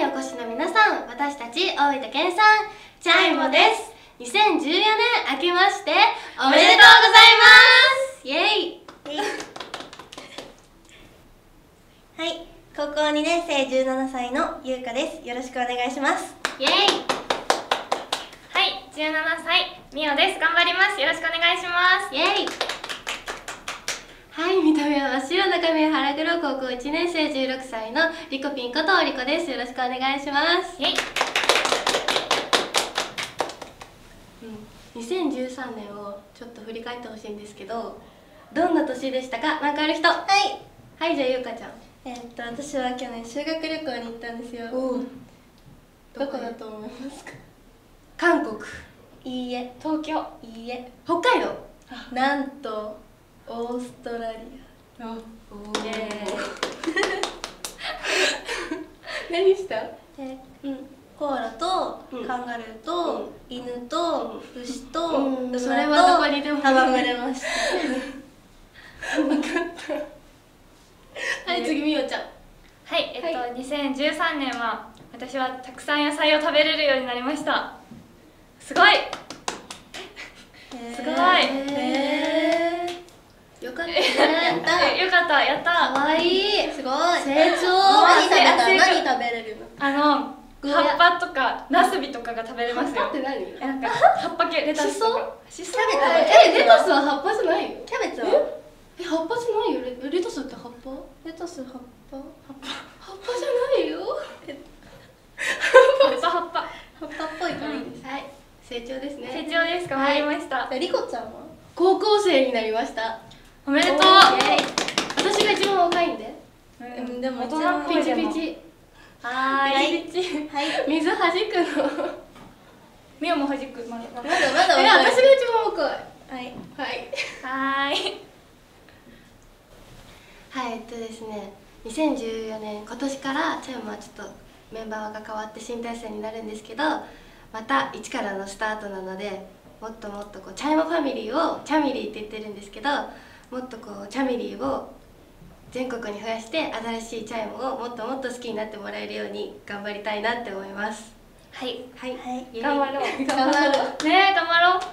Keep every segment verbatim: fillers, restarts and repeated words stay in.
にお越しの皆さん、私たち大分県産チャイモです。にせんじゅうよねん明けましておめでとうございます。イエイはい、高校にねん生じゅうななさいのゆうかです。よろしくお願いします。 イエイ。 はい、じゅうななさいみおです。頑張ります。よろしくお願いします。 イエイ。はい、見た目は真っ白な髪腹黒高校いちねん生じゅうろくさいのリコピンことリコです。よろしくお願いします。 イエイ。 にせんじゅうさんねんをちょっと振り返ってほしいんですけど、どんな年でしたか？なんかある人？ はい。 はい、じゃあゆうかちゃん。 えー、っと私は去年修学旅行に行ったんですよ。 おお。 どこだと思いますか？ 韓国。 いいえ。 東京。 いいえ。 北海道。 なんとオーストラリア。 おお。 イエーイ。 何した？ え、うん。コアラとカンガルーと犬と牛と馬とそれはどこにでも戯れました。 分かった。はい、次みおちゃん。 はい、えっと、はい、にせんじゅうさんねんは私はたくさん野菜を食べれるようになりました。すごいすごいへー、よかったね。 よかった、やった。 かわいい。 すごい成長。 何食べた？何食べれるの？ あの葉っぱとかナスビとかが食べれますよ。 葉っぱって何？ え、なんか葉っぱ系、レタスとか。 しそ？ え、レタスは葉っぱじゃないよ。 キャベツは？ え、葉っぱじゃないよ。レレタスって葉っぱ？ レタス葉っぱ？葉っぱ葉っぱじゃないよ。 葉っぱ葉っぱ葉っぱっぽいからいいです。 はい、成長ですね。 成長です。頑張りました。 リコちゃんは？ 高校生になりました。 おめでとう。 私が一番若いんで。 うん、でも大人っぽいでも。 ピチピチ。 はーい。 ピチピチ。 はい。 水弾くの。 みおも弾く。まだまだまだ。 え、私が一番若い。 はい。 はい。 はーい。 はい、えっとですね、にせんじゅうよねん、今年からチャイムはちょっとメンバーが変わって新体制になるんですけど、また一からのスタートなので、もっともっとこうチャイムファミリーをチャミリーって言ってるんですけど、もっとこうチャミリーを全国に増やして新しいチャイムをもっともっと好きになってもらえるように頑張りたいなって思います。 はいはい、 はい、 頑張ろう。 頑張ろうねえ、頑張ろう。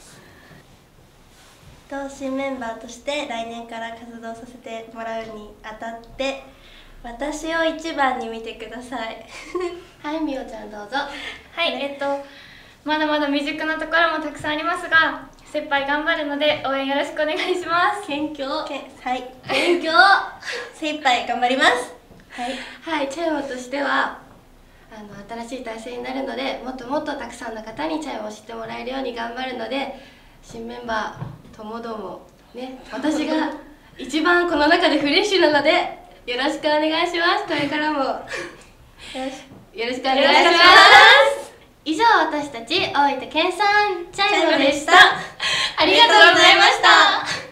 新メンバーとして来年から活動させてもらうにあたって私を一番に見てください。 はい、みおちゃんどうぞ。 はい、えっとまだまだ未熟なところもたくさんありますが、先輩頑張るので応援よろしくお願いします。 謙虚。 けはい謙虚。 精一杯頑張ります。はい、 はい、チャイムとしてはあの新しい体制になるので、もっともっとたくさんの方にチャイムを知ってもらえるように頑張るので、新メンバーともどもね、私が一番この中でフレッシュなのでよろしくお願いします。これからもよろしくお願いします。以上、私たち大分県産チャイムでした。ありがとうございました。